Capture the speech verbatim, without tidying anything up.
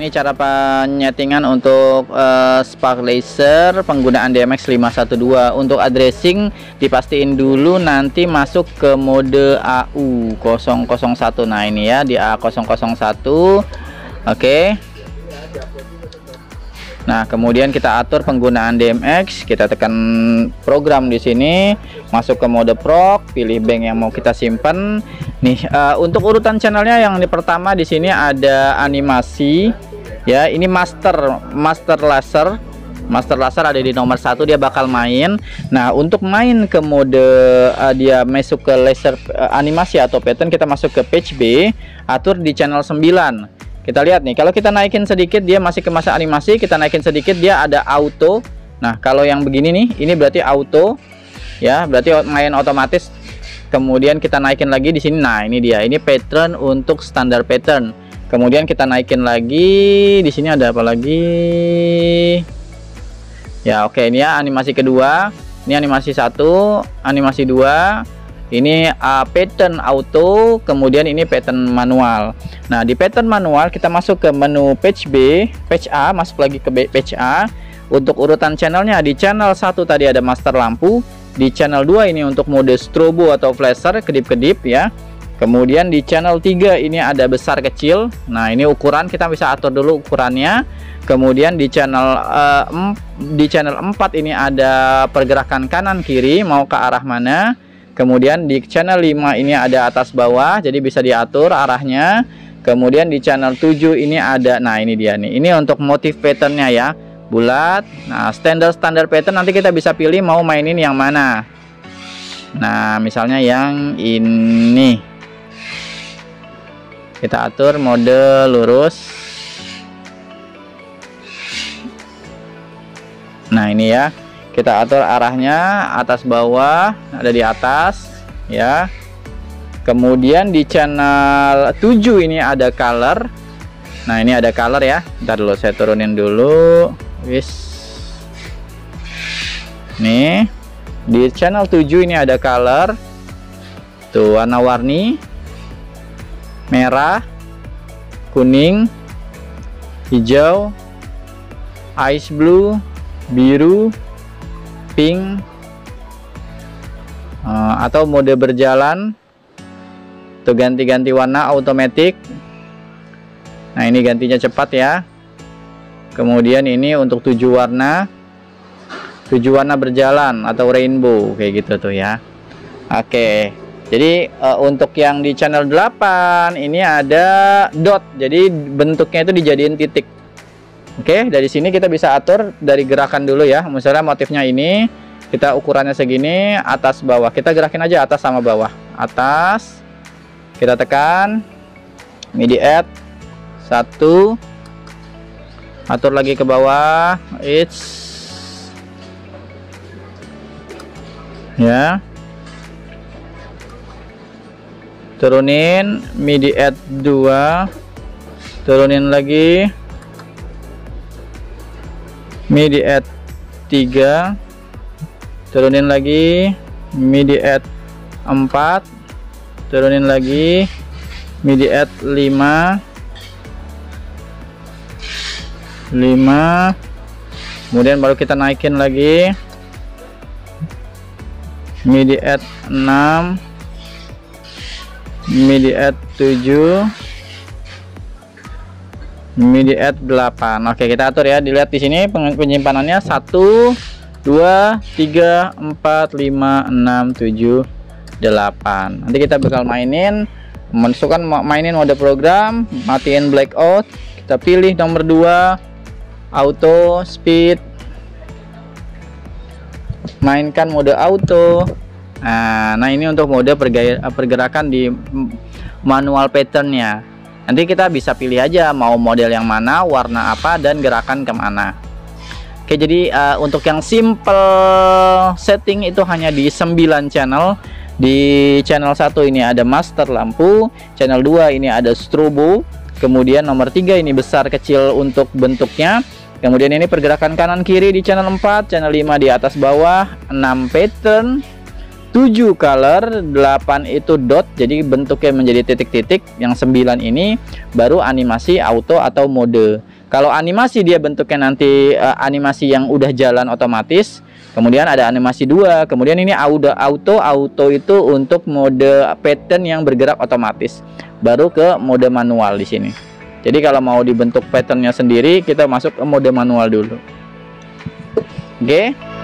ini cara penyetingan untuk uh, spark laser penggunaan D M X lima satu dua. Untuk addressing dipastiin dulu nanti masuk ke mode A U nol nol satu. Nah ini ya di A nol nol satu. Oke. Nah, kemudian kita atur penggunaan D M X, kita tekan program di sini, masuk ke mode proc, pilih bank yang mau kita simpan. Nih, uh, untuk urutan channelnya yang di pertama di sini ada animasi, ya. Ini master, master laser, master laser ada di nomor satu, dia bakal main. Nah, untuk main ke mode uh, dia masuk ke laser uh, animasi atau pattern, kita masuk ke page B, atur di channel sembilan. Kita lihat nih, kalau kita naikin sedikit dia masih ke masa animasi, kita naikin sedikit dia ada auto. Nah, kalau yang begini nih, ini berarti auto, ya, berarti main otomatis. Kemudian kita naikin lagi di sini. Nah, ini dia, ini pattern untuk standar pattern. Kemudian kita naikin lagi, di sini ada apa lagi? Ya, oke, ini ya animasi kedua, ini animasi satu, animasi dua. Ini uh, pattern auto, kemudian ini pattern manual. Nah, di pattern manual kita masuk ke menu page B, page A, masuk lagi ke page A. Untuk urutan channelnya, di channel satu tadi ada master lampu, di channel dua ini untuk mode strobo atau flasher, kedip-kedip ya. Kemudian di channel tiga ini ada besar kecil. Nah, ini ukuran kita bisa atur dulu ukurannya. Kemudian di channel uh, di channel empat ini ada pergerakan kanan kiri mau ke arah mana. Kemudian di channel lima ini ada atas bawah, jadi bisa diatur arahnya. Kemudian di channel tujuh ini ada, nah ini dia nih, ini untuk motif patternnya ya, bulat. Nah, standar standar pattern nanti kita bisa pilih mau mainin yang mana. Nah, misalnya yang ini, kita atur mode lurus. Nah ini ya, kita atur arahnya atas bawah, ada di atas ya. Kemudian di channel tujuh ini ada color. Nah, ini ada color ya. Ntar dulu saya turunin dulu. Wis. Nih. Di channel tujuh ini ada color. Tuh, warna-warni. Merah, kuning, hijau, ice blue, biru, pink, uh, atau mode berjalan, tuh ganti-ganti warna automatic. Nah, ini gantinya cepat ya. Kemudian ini untuk tujuh warna, tujuh warna berjalan atau rainbow kayak gitu tuh ya. Oke, jadi uh, untuk yang di channel delapan ini ada dot, jadi bentuknya itu dijadiin titik. Oke, dari sini kita bisa atur dari gerakan dulu ya. Misalnya motifnya ini, kita ukurannya segini, atas bawah. Kita gerakin aja atas sama bawah. Atas, kita tekan, midi add, satu, atur lagi ke bawah, it's, ya. Turunin, midi add dua, turunin lagi, midi add tiga, turunin lagi, midi add empat, turunin lagi, midi add lima, lima, kemudian baru kita naikin lagi, midi add enam, midi add tujuh, midi add delapan. Oke, kita atur ya. Dilihat di sini penyimpanannya satu, dua, tiga, empat, lima, enam, tujuh, delapan. Nanti kita bakal mainin, masukkan mainin mode program, matiin blackout. Kita pilih nomor dua, auto speed. Mainkan mode auto. Nah, nah ini untuk mode pergerakan di manual patternnya. Nanti kita bisa pilih aja mau model yang mana, warna apa, dan gerakan kemana. Oke, jadi uh, untuk yang simple setting itu hanya di sembilan channel. Di channel satu ini ada master lampu, channel dua ini ada strobo, kemudian nomor tiga ini besar kecil untuk bentuknya. Kemudian ini pergerakan kanan kiri di channel empat, channel lima di atas bawah, enam pattern, tujuh color, delapan itu dot, jadi bentuknya menjadi titik-titik. Yang sembilan ini baru animasi auto atau mode. Kalau animasi dia bentuknya nanti uh, animasi yang udah jalan otomatis. Kemudian ada animasi dua. Kemudian ini auto auto auto itu untuk mode pattern yang bergerak otomatis. Baru ke mode manual di sini. Jadi kalau mau dibentuk patternnya sendiri, kita masuk ke mode manual dulu. Oke.